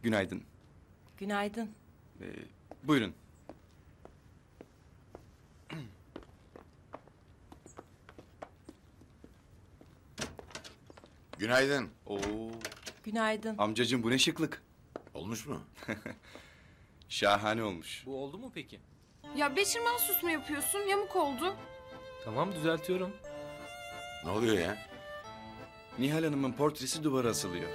Günaydın. Günaydın. Buyurun. Günaydın. Oo, Günaydın. amcacığım bu ne şıklık. Olmuş mu? Şahane olmuş. Bu oldu mu peki? Ya Beşir mahsus mu yapıyorsun? Yamuk oldu. Tamam, düzeltiyorum. Ne oluyor ya? Nihal Hanım'ın portresi duvara asılıyor.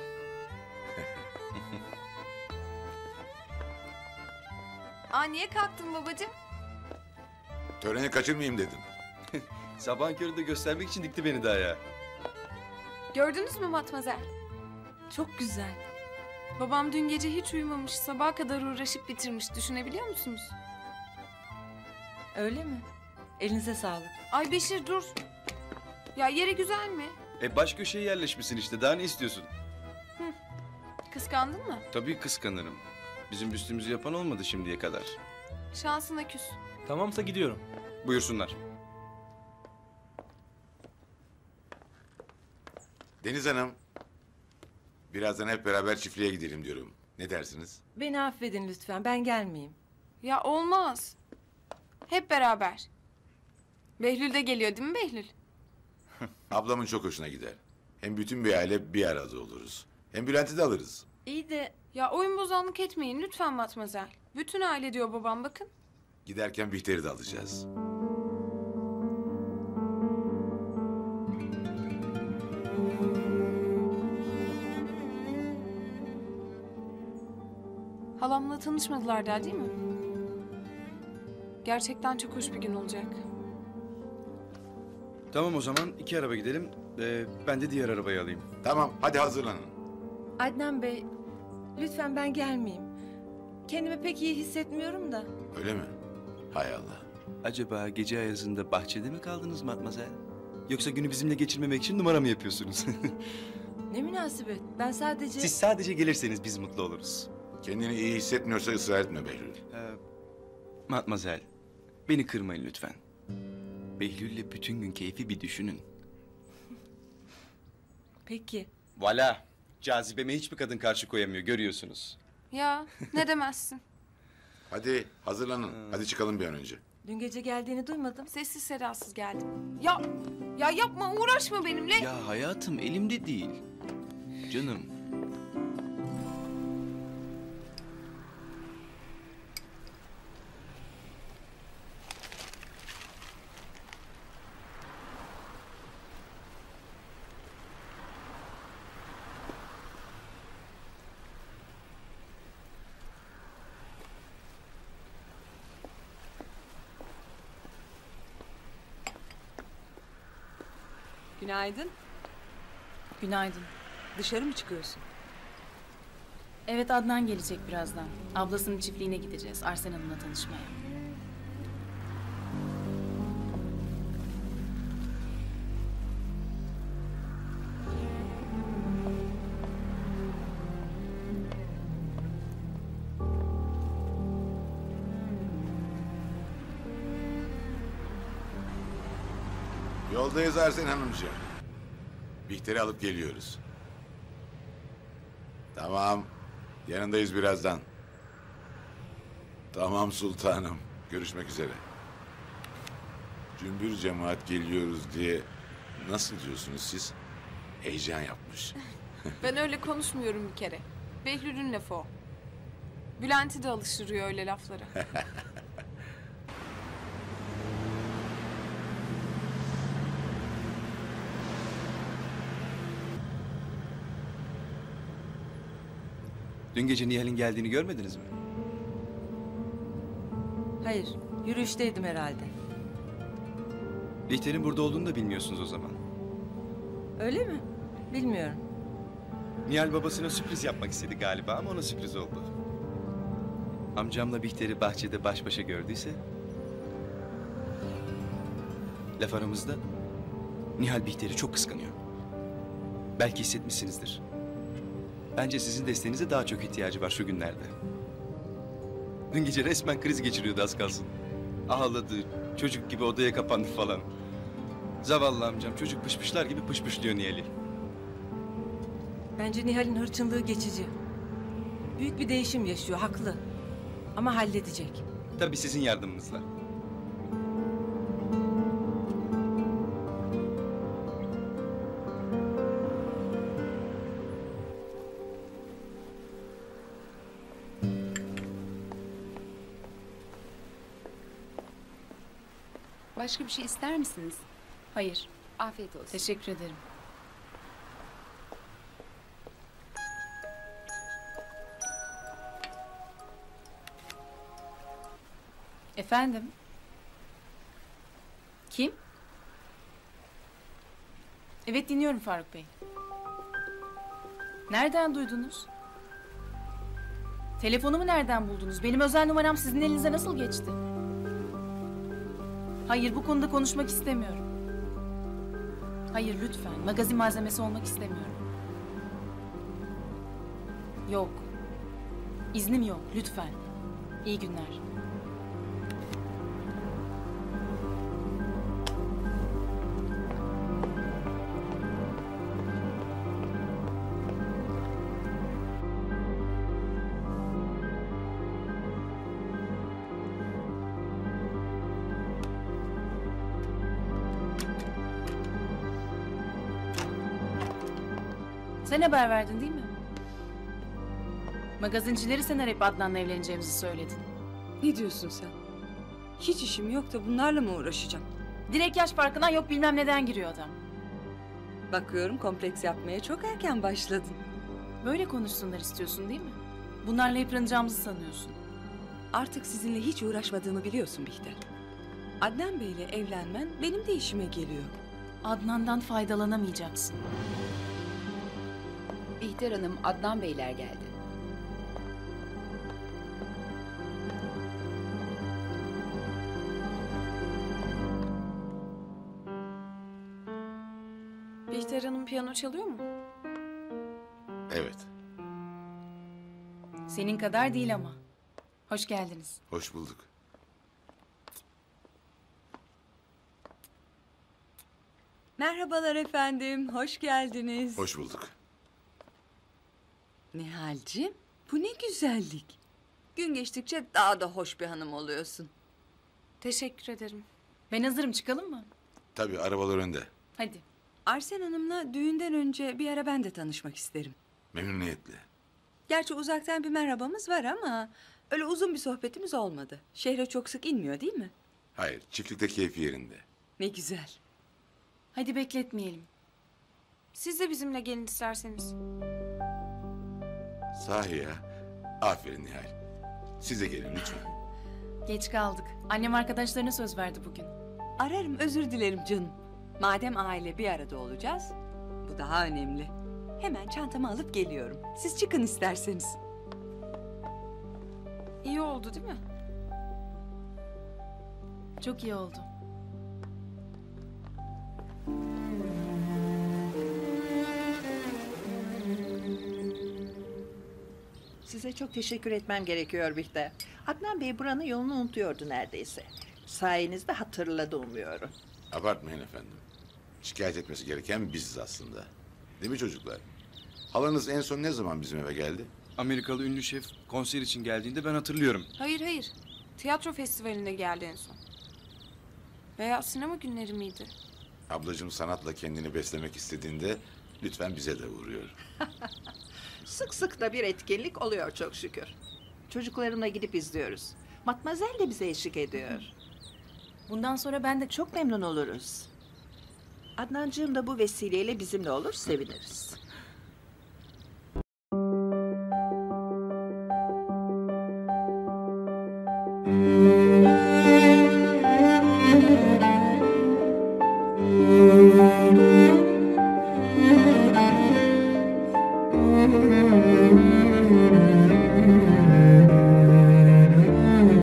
Aa, niye kalktın babacığım? Töreni kaçırmayayım dedim. Sabahın köründe göstermek için dikti beni daha ya. Gördünüz mü Matmazel? Çok güzel. Babam dün gece hiç uyumamış, sabaha kadar uğraşıp bitirmiş. Düşünebiliyor musunuz? Öyle mi? Elinize sağlık. Ay Beşir dur. Ya yeri güzel mi? Baş köşeye yerleşmişsin işte. Daha ne istiyorsun? Kıskandın mı? Tabii kıskanırım. Bizim büstümüzü yapan olmadı şimdiye kadar. Şansına küs. Tamamsa gidiyorum. Buyursunlar. Deniz Hanım. Birazdan hep beraber çiftliğe gidelim diyorum. Ne dersiniz? Beni affedin lütfen. Ben gelmeyeyim. Ya olmaz. Hep beraber. Behlül de geliyor değil mi Behlül? Ablamın çok hoşuna gider. Hem bütün bir aile bir arada oluruz. Hem Bülent'i de alırız. İyi de Ya oyun bozanlık etmeyin lütfen Matmazel. Bütün aile diyor babam bakın. Giderken Bihter'i de alacağız. Halamla tanışmadılar daha değil mi? Gerçekten çok hoş bir gün olacak. Tamam o zaman 2 araba gidelim. Ben de diğer arabayı alayım. Tamam hadi hazırlanın. Adnan Bey, lütfen ben gelmeyeyim. Kendimi pek iyi hissetmiyorum da. Öyle mi? Hay Allah. Acaba gece ayazında bahçede mi kaldınız Matmazel? Yoksa günü bizimle geçirmemek için numara mı yapıyorsunuz? Ne münasebet. Ben sadece... Siz sadece gelirseniz biz mutlu oluruz. Kendini iyi hissetmiyorsa ısrar etme Behlül. Matmazel, beni kırmayın lütfen. Behlül'le bütün gün keyfi bir düşünün. Peki. Voilà. Cazibeme hiçbir kadın karşı koyamıyor, görüyorsunuz. Ya ne demezsin. Hadi hazırlanın. Hadi çıkalım bir an önce. Dün gece geldiğini duymadım. Sessiz sedasız geldim. Ya yapma uğraşma benimle. Ya hayatım elimde değil. Canım. Günaydın. Günaydın. Dışarı mı çıkıyorsun? Evet, Adnan gelecek birazdan. Ablasının çiftliğine gideceğiz Arsen Hanım'la tanışmaya. Yoldayız Arsen Hanımcığım. Bihter'i alıp geliyoruz. Tamam. Yanındayız birazdan. Tamam sultanım. Görüşmek üzere. Cümbür cemaat geliyoruz diye nasıl diyorsunuz siz? Heyecan yapmış. Ben öyle konuşmuyorum bir kere. Behlül'ün lafı o. Bülent'i de alıştırıyor öyle laflara. Dün gece Nihal'in geldiğini görmediniz mi? Hayır, yürüyüşteydim herhalde. Bihter'in burada olduğunu da bilmiyorsunuz o zaman. Öyle mi? Bilmiyorum. Nihal babasına sürpriz yapmak istedi galiba ama ona sürpriz oldu. Amcamla Bihter'i bahçede baş başa gördüyse... Laf aramızda Nihal Bihter'i çok kıskanıyor. Belki hissetmişsinizdir. Bence sizin desteğinize daha çok ihtiyacı var şu günlerde. Dün gece resmen kriz geçiriyordu az kalsın. Ağladı, çocuk gibi odaya kapandı falan. Zavallı amcam çocuk pışpışlar gibi pışpışlıyor Nihal'i. Bence Nihal'in hırçınlığı geçici. Büyük bir değişim yaşıyor, haklı. Ama halledecek. Tabii sizin yardımınızla. Başka bir şey ister misiniz? Hayır, Afiyet olsun. teşekkür ederim. Efendim? Kim? Evet, dinliyorum Faruk Bey. Nereden duydunuz? Telefonumu nereden buldunuz? Benim özel numaram sizin elinize nasıl geçti? Hayır, bu konuda konuşmak istemiyorum. Hayır, lütfen. Magazin malzemesi olmak istemiyorum. Yok. İznim yok, lütfen. İyi günler. Sen haber verdin değil mi? Magazincileri sen arayıp Adnan'la evleneceğimizi söyledin. Ne diyorsun sen? Hiç işim yok da bunlarla mı uğraşacağım? Direkt yaş farkından yok bilmem neden giriyor adam. Bakıyorum kompleks yapmaya çok erken başladın. Böyle konuşsunlar istiyorsun değil mi? Bunlarla yıpranacağımızı sanıyorsun. Artık sizinle hiç uğraşmadığımı biliyorsun Bihter. Adnan Bey'le evlenmen benim de işime geliyor. Adnan'dan faydalanamayacaksın. Bihter Hanım, Adnan Beyler geldi. Bihter Hanım piyano çalıyor mu? Evet. Senin kadar değil ama. Hoş geldiniz. Hoş bulduk. Merhabalar efendim, hoş geldiniz. Hoş bulduk. Nihal'cim, bu ne güzellik. Gün geçtikçe daha da hoş bir hanım oluyorsun. Teşekkür ederim. Ben hazırım, çıkalım mı? Tabii arabalar önde. Hadi. Arsen Hanım'la düğünden önce bir ara ben de tanışmak isterim. Memnuniyetle. Gerçi uzaktan bir merhabamız var ama öyle uzun bir sohbetimiz olmadı. Şehre çok sık inmiyor değil mi? Hayır, çiftlikte keyfi yerinde. Ne güzel. Hadi bekletmeyelim. Siz de bizimle gelin isterseniz. Sahi ya. Aferin Nihal. Siz de gelin lütfen. Geç kaldık. Annem arkadaşlarına söz verdi bugün. Ararım, özür dilerim canım. Madem aile bir arada olacağız, bu daha önemli. Hemen çantamı alıp geliyorum. Siz çıkın isterseniz. İyi oldu değil mi? Çok iyi oldu. Size çok teşekkür etmem gerekiyor Bihter. Adnan Bey buranın yolunu unutuyordu neredeyse. Sayenizde hatırladı umuyorum. Abartmayın efendim. Şikayet etmesi gereken biziz aslında. Değil mi çocuklar? Halanız en son ne zaman bizim eve geldi? Amerikalı ünlü şef konser için geldiğinde ben hatırlıyorum. Hayır. Tiyatro festivaline geldi en son. Veya sinema günleri miydi? Ablacığım sanatla kendini beslemek istediğinde lütfen bize de uğruyor. Sık sık da bir etkinlik oluyor çok şükür. Çocuklarımla gidip izliyoruz. Matmazel de bize eşlik ediyor. Bundan sonra ben de Çok memnun oluruz. Adnancığım da bu vesileyle bizimle olur, seviniriz.